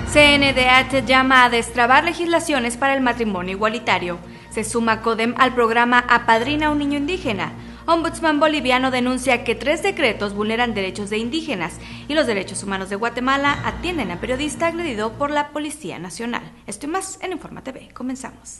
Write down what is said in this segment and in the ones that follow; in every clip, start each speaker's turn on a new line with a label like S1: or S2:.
S1: CNDH llama a destrabar legislaciones para el matrimonio igualitario. Se suma CODEM al programa Apadrina a un niño indígena. Ombudsman boliviano denuncia que 3 decretos vulneran derechos de indígenas y los derechos humanos de Guatemala atienden a periodista agredido por la Policía Nacional. Esto y más en Informa TV. Comenzamos.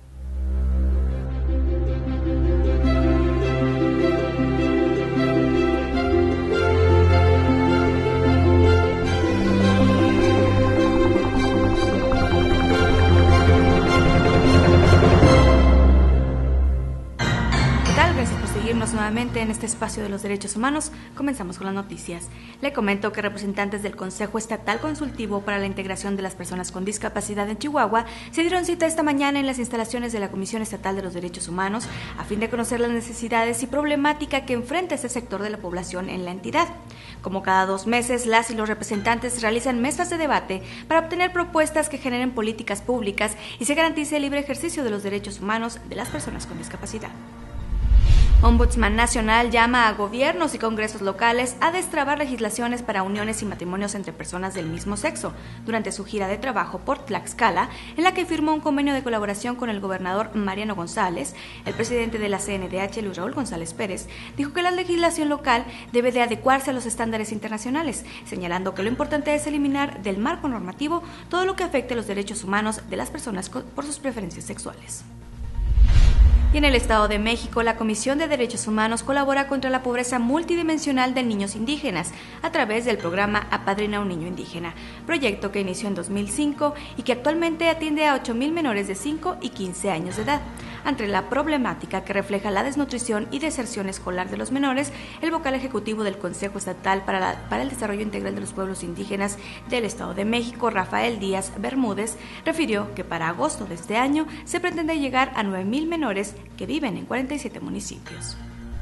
S1: Nuevamente en este espacio de los derechos humanos. Comenzamos con las noticias. Le comento que representantes del Consejo Estatal Consultivo para la Integración de las Personas con Discapacidad en Chihuahua se dieron cita esta mañana en las instalaciones de la Comisión Estatal de los Derechos Humanos a fin de conocer las necesidades y problemática que enfrenta este sector de la población en la entidad. Como cada 2 meses, las y los representantes realizan mesas de debate para obtener propuestas que generen políticas públicas y se garantice el libre ejercicio de los derechos humanos de las personas con discapacidad. Ombudsman Nacional llama a gobiernos y congresos locales a destrabar legislaciones para uniones y matrimonios entre personas del mismo sexo durante su gira de trabajo por Tlaxcala, en la que firmó un convenio de colaboración con el gobernador Mariano González. El presidente de la CNDH, Luis Raúl González Pérez, dijo que la legislación local debe de adecuarse a los estándares internacionales, señalando que lo importante es eliminar del marco normativo todo lo que afecte los derechos humanos de las personas por sus preferencias sexuales. Y en el Estado de México, la Comisión de Derechos Humanos colabora contra la pobreza multidimensional de niños indígenas a través del programa Apadrina a un niño indígena, proyecto que inició en 2005 y que actualmente atiende a 8,000 menores de 5 y 15 años de edad. Ante la problemática que refleja la desnutrición y deserción escolar de los menores, el vocal ejecutivo del Consejo Estatal para el Desarrollo Integral de los Pueblos Indígenas del Estado de México, Rafael Díaz Bermúdez, refirió que para agosto de este año se pretende llegar a 9,000 menores que viven en 47 municipios.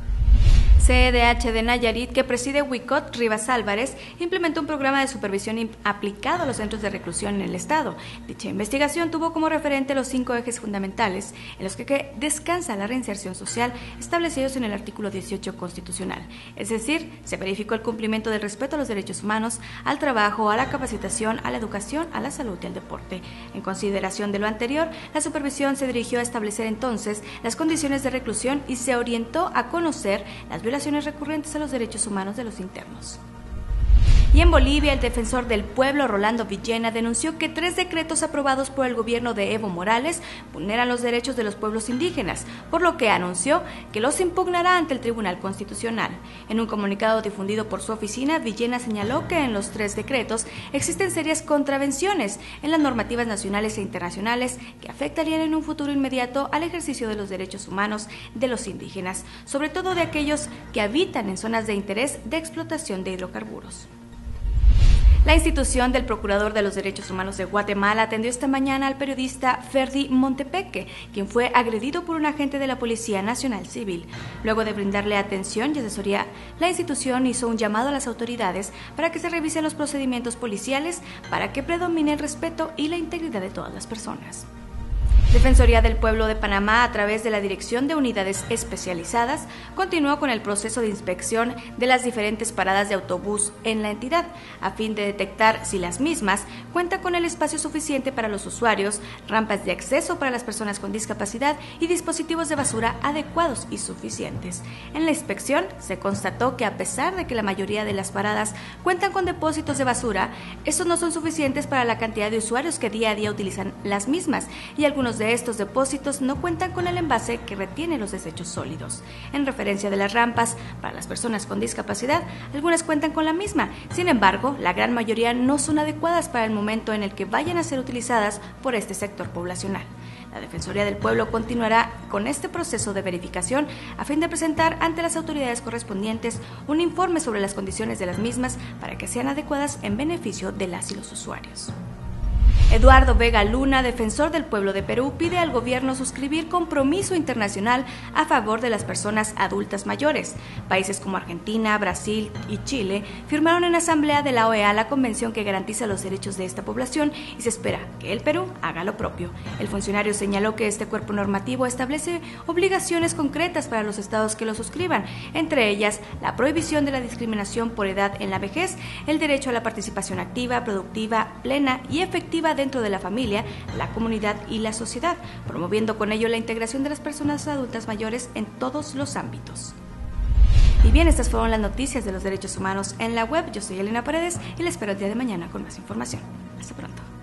S1: CDH de Nayarit, que preside Huicot Rivas Álvarez, implementó un programa de supervisión aplicado a los centros de reclusión en el estado. Dicha investigación tuvo como referente los 5 ejes fundamentales en los que descansa la reinserción social establecidos en el artículo 18 constitucional. Es decir, se verificó el cumplimiento del respeto a los derechos humanos, al trabajo, a la capacitación, a la educación, a la salud y al deporte. En consideración de lo anterior, la supervisión se dirigió a establecer entonces las condiciones de reclusión y se orientó a conocer las violaciones recurrentes a los derechos humanos de los internos. Y en Bolivia, el defensor del pueblo, Rolando Villena, denunció que 3 decretos aprobados por el gobierno de Evo Morales vulneran los derechos de los pueblos indígenas, por lo que anunció que los impugnará ante el Tribunal Constitucional. En un comunicado difundido por su oficina, Villena señaló que en los 3 decretos existen serias contravenciones en las normativas nacionales e internacionales que afectarían en un futuro inmediato al ejercicio de los derechos humanos de los indígenas, sobre todo de aquellos que habitan en zonas de interés de explotación de hidrocarburos. La institución del Procurador de los Derechos Humanos de Guatemala atendió esta mañana al periodista Ferdi Montepeque, quien fue agredido por un agente de la Policía Nacional Civil. Luego de brindarle atención y asesoría, la institución hizo un llamado a las autoridades para que se revisen los procedimientos policiales para que predomine el respeto y la integridad de todas las personas. Defensoría del Pueblo de Panamá, a través de la Dirección de Unidades Especializadas, continuó con el proceso de inspección de las diferentes paradas de autobús en la entidad, a fin de detectar si las mismas cuentan con el espacio suficiente para los usuarios, rampas de acceso para las personas con discapacidad y dispositivos de basura adecuados y suficientes. En la inspección se constató que a pesar de que la mayoría de las paradas cuentan con depósitos de basura, estos no son suficientes para la cantidad de usuarios que día a día utilizan las mismas, y algunos de estos depósitos no cuentan con el envase que retiene los desechos sólidos. En referencia de las rampas para las personas con discapacidad, algunas cuentan con la misma, sin embargo, la gran mayoría no son adecuadas para el momento en el que vayan a ser utilizadas por este sector poblacional. La Defensoría del Pueblo continuará con este proceso de verificación a fin de presentar ante las autoridades correspondientes un informe sobre las condiciones de las mismas para que sean adecuadas en beneficio de las y los usuarios. Eduardo Vega Luna, defensor del pueblo de Perú, pide al gobierno suscribir compromiso internacional a favor de las personas adultas mayores. Países como Argentina, Brasil y Chile firmaron en asamblea de la OEA la convención que garantiza los derechos de esta población y se espera que el Perú haga lo propio. El funcionario señaló que este cuerpo normativo establece obligaciones concretas para los estados que lo suscriban, entre ellas la prohibición de la discriminación por edad en la vejez, el derecho a la participación activa, productiva, plena y efectiva dentro de la familia, la comunidad y la sociedad, promoviendo con ello la integración de las personas adultas mayores en todos los ámbitos. Y bien, estas fueron las noticias de los derechos humanos en la web. Yo soy Elena Paredes y les espero el día de mañana con más información. Hasta pronto.